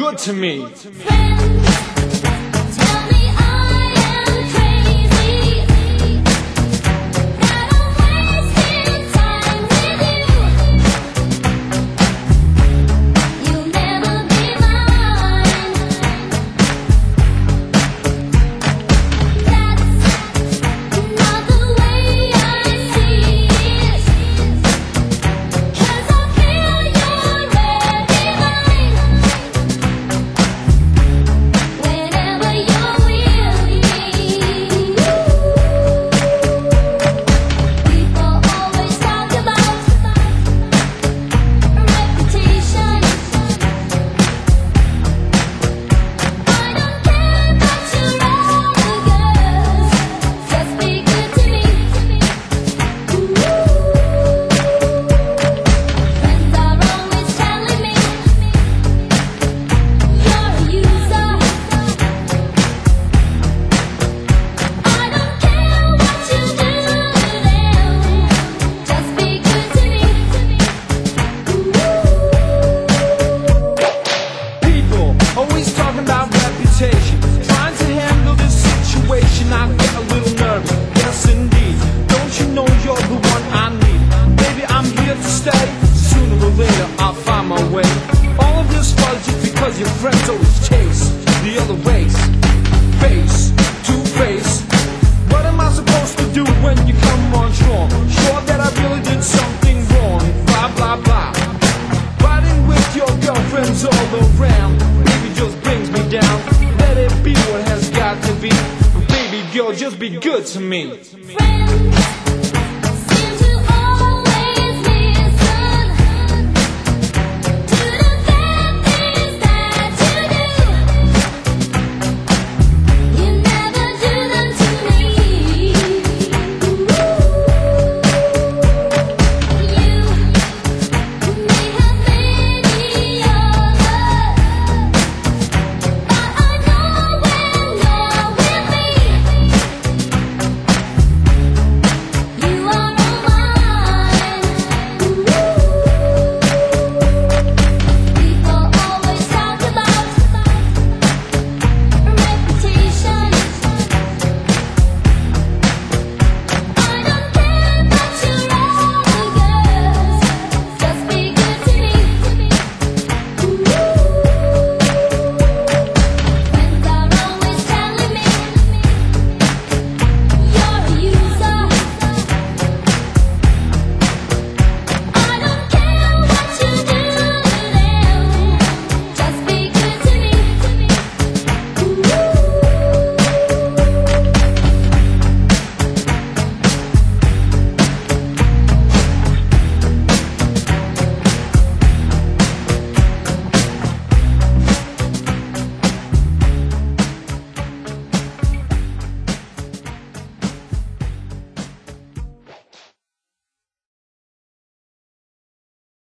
good to me. Trying to handle this situation, I get a little nervous. Yes, indeed. Don't you know you're the one I need? Baby, I'm here to stay. Sooner or later, I'll find my way. All of this was just because your friends always chase the other race. Face to face. What am I supposed to do when you come on strong? Sure that I really did something wrong. Blah, blah, blah. Riding with your girlfriends all around. Baby, just brings me down. Let it be what has got to be. Baby girl, just be good to me. Friends.